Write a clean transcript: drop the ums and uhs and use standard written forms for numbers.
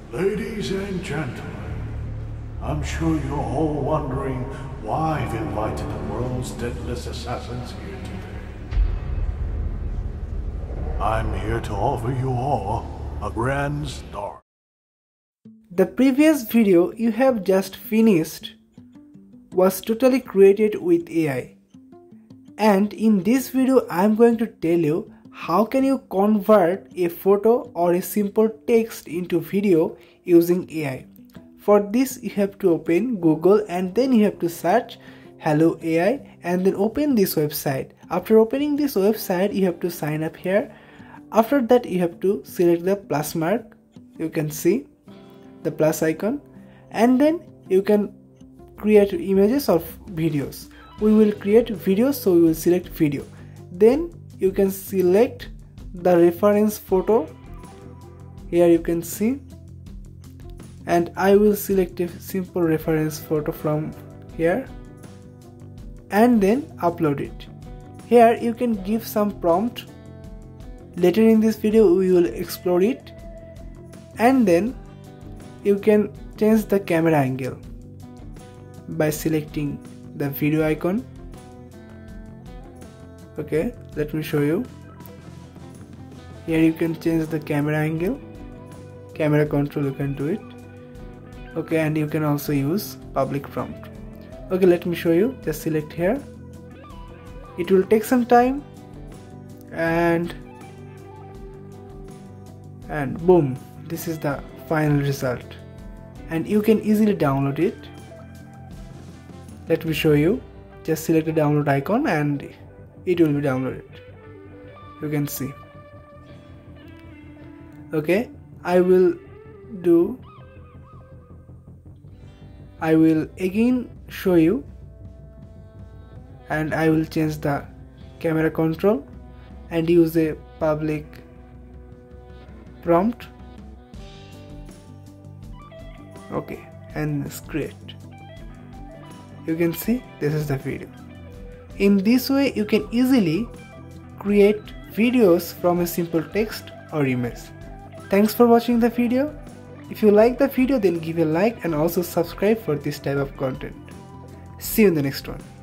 Ladies and gentlemen, I'm sure you're all wondering why I've invited the world's deadliest assassins here today. I'm here to offer you all a grand start. The previous video you have just finished was totally created with AI. And in this video I am going to tell you how can you convert a photo or a simple text into video using AI. For this you have to open Google and then you have to search hello AI and then open this website. After opening this website you have to sign up here. After that you have to select the plus mark, you can see the plus icon, and then you can create images or videos. We will create videos, so we will select video. Then you can select the reference photo. Here you can see, and I will select a simple reference photo from here and then upload it. Here you can give some prompt. Later in this video we will explore it, and then you can change the camera angle by selecting the video icon. Okay, let me show you. Here you can change the camera angle, camera control, you can do it. Okay, and you can also use public prompt. Okay, let me show you. Just select here. It will take some time, and boom, this is the final result, and you can easily download it. Let me show you. Just select the download icon and it will be downloaded. You can see. Okay, I will again show you, and I will change the camera control and use a public prompt. Okay, and it's great. You can see this is the video. In this way you can easily create videos from a simple text or image. Thanks for watching the video. If you like the video, then give a like and also subscribe for this type of content. See you in the next one.